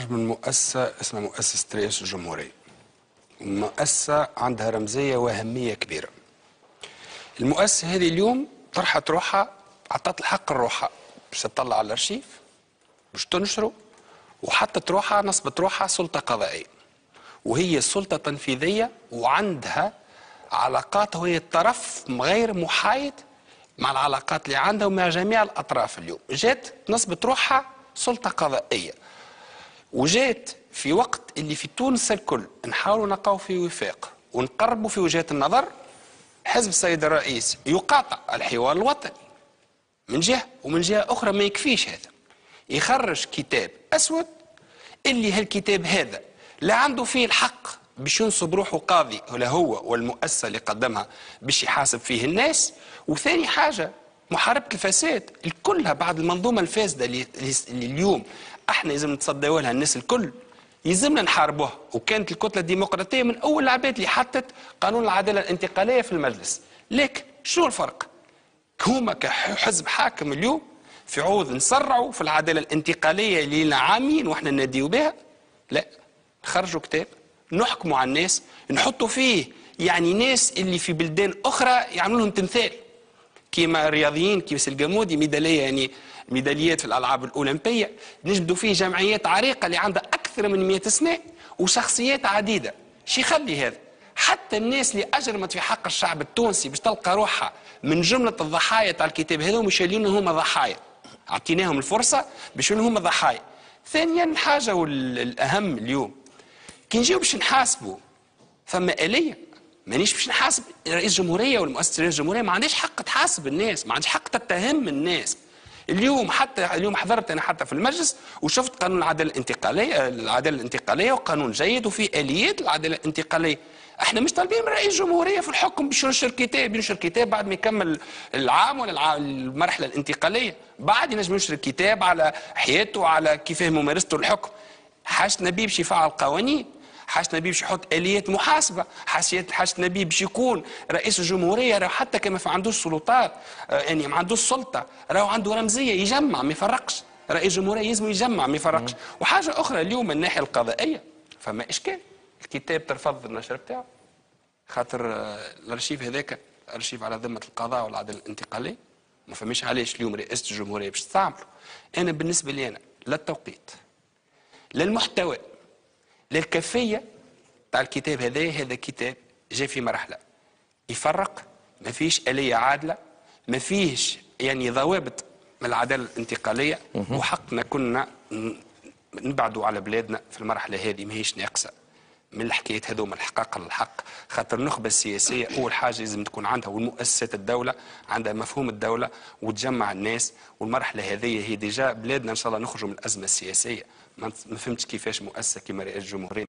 نخرج من مؤسسة اسمها مؤسسة رئيس الجمهورية. مؤسسة عندها رمزية وأهمية كبيرة. المؤسسة هذه اليوم طرحت روحها، عطت الحق لروحها باش تطلع على الارشيف، باش تنشره، وحطت روحها، نصبت روحها سلطة قضائية، وهي سلطة تنفيذية وعندها علاقات، وهي الطرف غير محايد مع العلاقات اللي عندها ومع جميع الأطراف. اليوم جات نصبت روحها سلطة قضائية، وجات في وقت اللي في تونس الكل نحاولوا نقاو في وفاق ونقربوا في وجهات النظر. حزب السيد الرئيس يقاطع الحوار الوطني من جهة، ومن جهة أخرى ما يكفيش هذا، يخرج كتاب أسود اللي هالكتاب هذا لا عنده فيه الحق باش ينصب روحه قاضي، ولا هو والمؤسسة اللي قدمها باش يحاسب فيه الناس. وثاني حاجة محاربة الفساد الكلها بعد المنظومة الفاسدة اللي اليوم احنا لازم نتصدوا لها، الناس الكل يلزمنا نحاربوها. وكانت الكتلة الديمقراطية من أول العباد اللي حطت قانون العدالة الانتقالية في المجلس. لكن شنو الفرق؟ هما كحزب حاكم اليوم في عوض نسرعوا في العدالة الانتقالية اللي لنا عامين واحنا ناديو بها، لا، نخرجوا كتاب نحكموا على الناس، نحطوا فيه يعني ناس اللي في بلدان أخرى يعملوا لهم تمثال، كيما رياضيين كيما الجمودي ميدالية، يعني ميداليات في الألعاب الأولمبية. نجدوا فيه جمعيات عريقة اللي عندها أكثر من 100 سنة وشخصيات عديدة. شي يخلي هذا حتى الناس اللي أجرمت في حق الشعب التونسي باش تلقى روحها من جملة الضحايا تاع الكتاب هذا، ومش هما ضحايا، أعطيناهم الفرصة باش هما ضحايا. ثانيا الحاجة والأهم اليوم كي نجيو باش نحاسبوا ثم آلية، مانيش باش نحاسب رئيس جمهورية والمؤسسة رئيس جمهورية، ما عندهاش حق تحاسب الناس، ما عندهاش حق تتهم الناس. اليوم حتى اليوم حضرت انا حتى في المجلس وشفت قانون العداله الانتقاليه وقانون جيد وفي اليات العداله الانتقاليه. احنا مش طالبين من رئيس جمهوريه في الحكم باش ينشر كتاب بعد ما يكمل العام ولا المرحله الانتقاليه، بعد ينجم ينشر كتاب على حياته وعلى كيفاه ممارسته الحكم. حاجتنا بيه باش يفعل قوانين، حاجتنا بيه باش يحط اليات محاسبه، حاجتنا بيه باش يكون رئيس الجمهوريه راه حتى كما ما عندوش سلطات، يعني ما عندوش سلطه، راه عنده رمزيه يجمع ما يفرقش. رئيس الجمهوريه لازم يجمع ما يفرقش. وحاجه اخرى اليوم من الناحيه القضائيه فما اشكال، الكتاب ترفض النشر بتاعه خاطر الارشيف هذاك ارشيف على ذمه القضاء والعداله الانتقاليه، ما فماش علاش اليوم رئاسه الجمهوريه باش تستعمله. انا بالنسبه لي انا لا التوقيت لا المحتوى لا الكيفيه تاع الكتاب هذا كتاب جاي في مرحله يفرق، ما فيش آلية عادله، ما فيش يعني ضوابط من العداله الانتقاليه، وحقنا كنا نبعدوا على بلادنا في المرحله هذه ماهيش ناقصه من الحكايات هذوما الحقاق للحق. خاطر النخبه السياسيه اول حاجه لازم تكون عندها، والمؤسسات الدوله عندها مفهوم الدوله وتجمع الناس. والمرحله هذه هي ديجا بلادنا ان شاء الله نخرجوا من الازمه السياسيه. ما فهمتش كيفاش مؤسسه كما رئاسه الجمهوريه